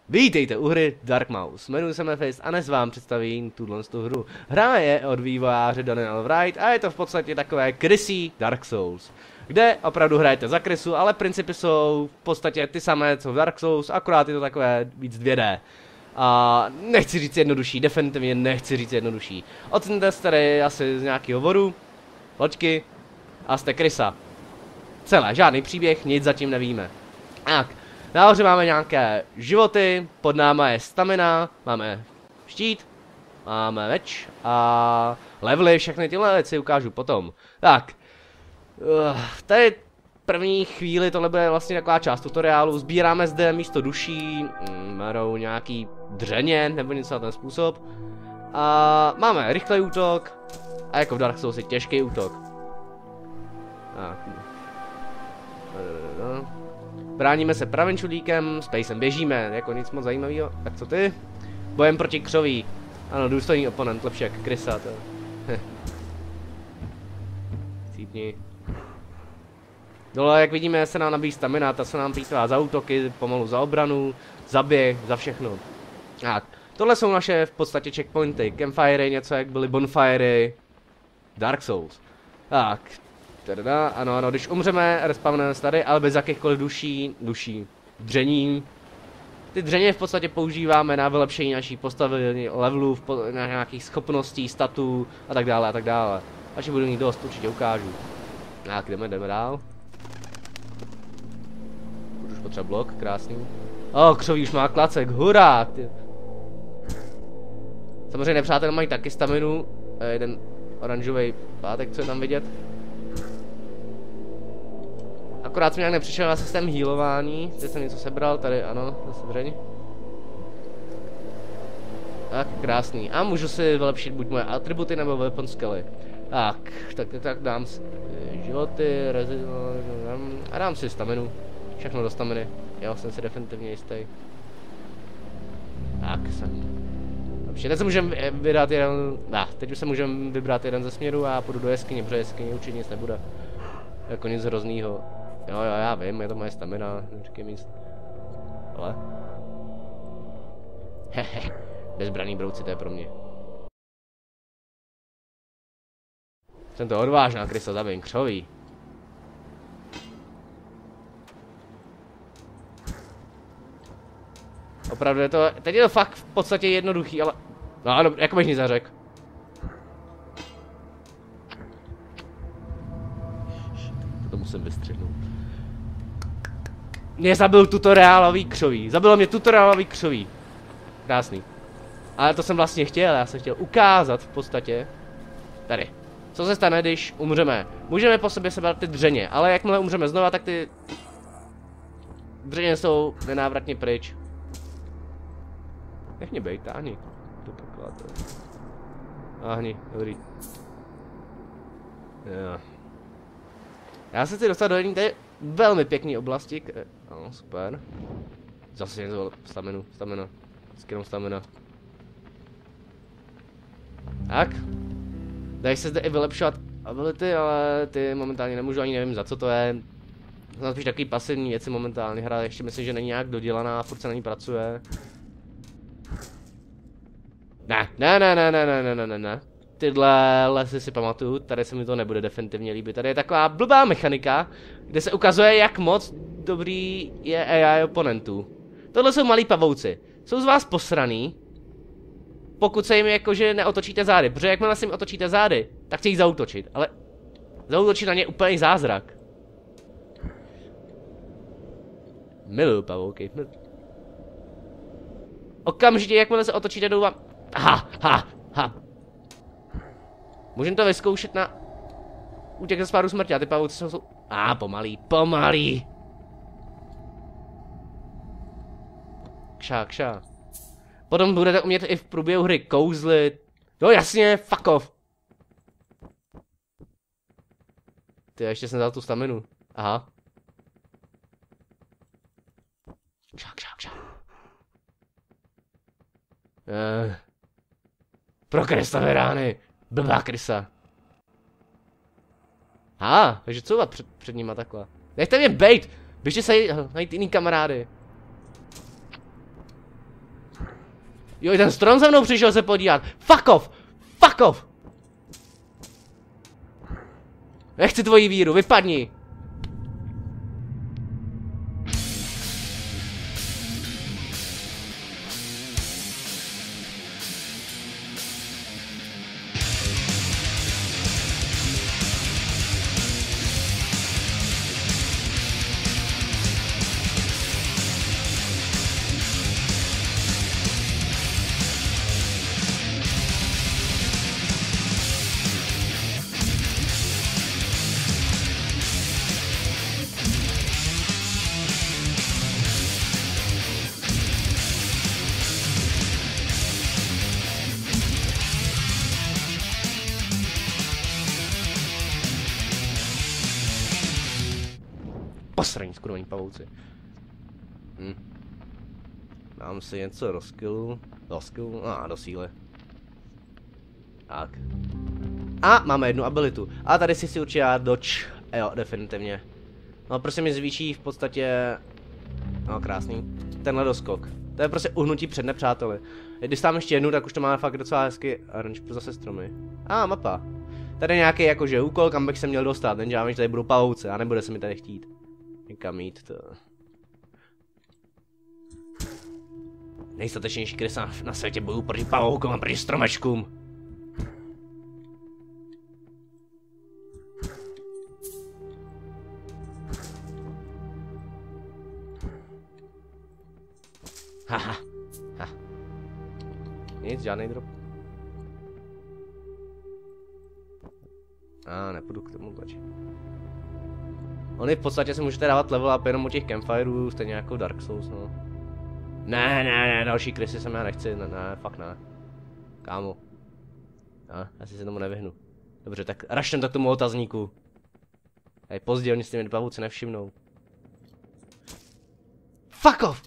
Vítejte u hry Dark Mouse. Jmenuji se Mefist a dnes vám představím tuhle hru. Hra je od vývojáře Daniel Wright a je to v podstatě takové krysí Dark Souls, kde opravdu hrajete za krysu, ale principy jsou v podstatě ty samé co v Dark Souls, akorát je to takové víc 2D. A nechci říct jednodušší, definitivně nechci říct jednodušší. Ocente jste tady asi z nějakého vodu, loďky a jste krysa. Celé, žádný příběh, nic zatím nevíme. Tak. Nahoře máme nějaké životy, pod náma je stamina, máme štít, máme meč a levely, všechny tyhle věci ukážu potom. Tak, tady první chvíli tohle bude vlastně taková část tutoriálu, sbíráme zde místo duší, marou nějaký dřeně nebo něco na ten způsob. A máme rychlý útok a jako v Dark Souls je těžký útok. Tak. Bráníme se pravým čudlíkem, spacem běžíme, jako nic moc zajímavého. Tak co ty? Bojem proti křoví. Ano, důstojný oponent, lepší jak krysa, to. Cípni. Dole, jak vidíme, se nám nabíjí stamina, ta se nám plýtvá za útoky, pomalu za obranu, za běh, za všechno. Tak, tohle jsou naše v podstatě checkpointy, campfirey, něco jak byly bonfirey, Dark Souls. Tak. Teda, ano, když umřeme, respawneme se tady, ale bez jakýchkoliv duší, dření. Ty dřeně v podstatě používáme na vylepšení naší postavy, levelů, na nějakých schopností, statů a tak dále a tak dále. Až budu mít dost, určitě ukážu. Tak, jdeme dál. Už potřeba blok, krásný. Křoví už má klacek, hurá! Samozřejmě nepřátelé mají taky staminu, jeden oranžový pátek, co je tam vidět. Akorát jsem nějak nepřišel na systém healování, zde jsem něco sebral, tady ano, zase dřeň. Tak, krásný. A můžu si vylepšit buď moje atributy nebo weapon skilly. Tak dám si životy, a dám si staminu. Všechno do staminy, já jsem si definitivně jistý. Tak, lepší. Teď se můžeme vydat jeden, teď už se můžeme vybrat jeden ze směrů a půjdu do jeskyně, protože jeskyně určitě nic nebude. Jako nic hroznýho. Jo, já vím, je to moje stamina, neříkej míst. Ale... Hehe, bezbraný brouci, to je pro mě. Jsem to odvážná krysa, zabijím křoví. Opravdu je to, teď je to fakt v podstatě jednoduchý, ale... No ano, jako bych nic neřekl. To musím vystřihnout. Mě zabil tutoriálový křoví. Zabilo mě tutoriálový křoví. Krásný. Ale to jsem vlastně chtěl, já jsem chtěl ukázat v podstatě. Tady. Co se stane, když umřeme? Můžeme po sobě sebrat ty dřeně, ale jakmile umřeme znova, tak ty dřeně jsou nenávratně pryč. Nech mě bejt, táhni. Táhni, dobrý. Jo. Já se chci dostat do jedné té velmi pěkné oblasti, no, super. Zase něco, stamina. Vždycky stamina. Tak. Dají se zde i vylepšovat ability, ale ty momentálně nemůžu, ani nevím za co to je. Jsou spíš takový pasivní věci momentálně, hra ještě myslím, že není nějak dodělaná, furt se na ní pracuje. Ne. Tyhle lesy si pamatuju, tady se mi to nebude definitivně líbit. Tady je taková blbá mechanika, kde se ukazuje, jak moc dobrý je AI oponentů. Tohle jsou malí pavouci. Jsou z vás posraný, pokud se jim jakože neotočíte zády. Protože jakmile si jim otočíte zády, tak chtějí zaútočit. Ale zaútočit na ně úplný zázrak. Miluju pavouky. Okamžitě, jakmile se otočíte, jdou vám... Ha. Můžeme to vyzkoušet na útěk ze spádu smrti a ty pavouci jsou... pomalý. Kša. Potom budete umět i v průběhu hry kouzlit. No jasně, fuck off. Ty, ještě jsem dal tu staminu. Aha. Kša. Prokreslavé rány. Blbá krysa. Takže co před nima takhle? Nechte mě bejt! Běžte se najít jiný kamarády. Jo, ten strom za mnou přišel se podívat. Fuck off! Fuck off! Nechci tvoji víru, vypadni! Posraní skurvení pavouci. Dám si něco do skillu. Do síly. Tak. A máme jednu abilitu. A tady si určitě dodge. Jo, definitivně. No prostě mi zvýší v podstatě... No krásný. Tenhle doskok. To je prostě uhnutí před nepřáteli. Když tam ještě jednu, tak už to máme fakt docela hezky. A zase stromy. Mapa. Tady nějaký jakože úkol, kam bych se měl dostat. Jenže já vím, že tady budou pavouci a nebude se mi tady chtít někam jít to. Nejstatečnější krysa na světě bojují proti pavoukům a proti stromečkům. Haha. Nic, žádný drop. Nepůjdu k tomu tlačit. Oni v podstatě si můžete dávat level up jenom u těch campfireů, stejně jako Dark Souls, no. Ne, další krysy jsem já nechci, ne, fakt ne. Kámo. Asi se tomu nevyhnu. Dobře, tak raštem to k tomu otazníku. Hej, pozdě, oni s těmi pavouci nevšimnou. Fuck off!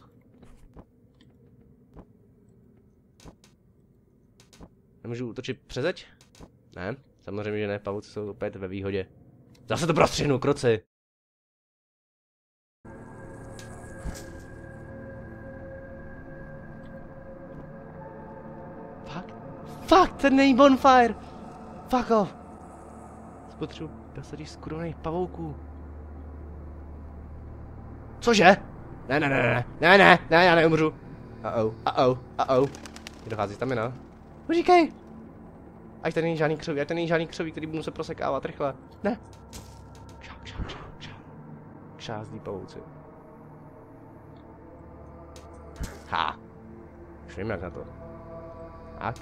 Nemůžu útočit přezeď? Ne, samozřejmě, že ne, pavouci jsou opět ve výhodě. Zase to prostřihnu, kroci! Fuck, ten není bonfire! Fuck off! Spotřebuji dosadit skurvených pavouků. Cože? Ne, já neumřu. Dochází stamina. Říkej! Ať tady není žádný křoví, který budu se prosekávat rychle. Ne! Kšázdí pavouci. Už vím jak na to. Tak.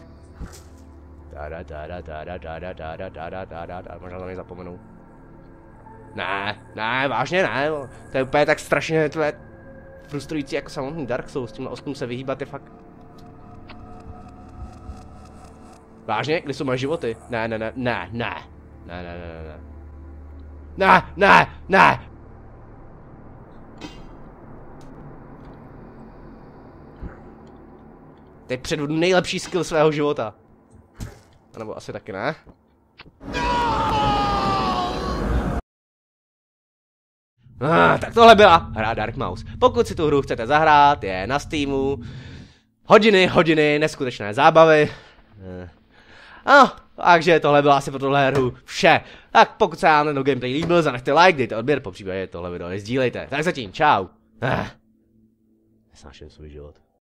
Možná to nezapomenu. Ne, vážně ne. To je úplně tak strašně, to je frustrující jako samotný Dark Souls. S tímhle oskům se vyhýbat je fakt... Vážně? Kde jsou moje životy? Ne. Teď předvedu nejlepší skill svého života. A nebo asi taky ne? Tak tohle byla hra Dark Mouse. Pokud si tu hru chcete zahrát, je na Steamu. Hodiny neskutečné zábavy. Takže tohle bylo asi pro tohle hru vše. Tak pokud se vám tento gameplay líbil, zanechte like, dejte odběr, popřípadě tohle video nezdílejte. Tak zatím, čau. Nesnáším svůj život.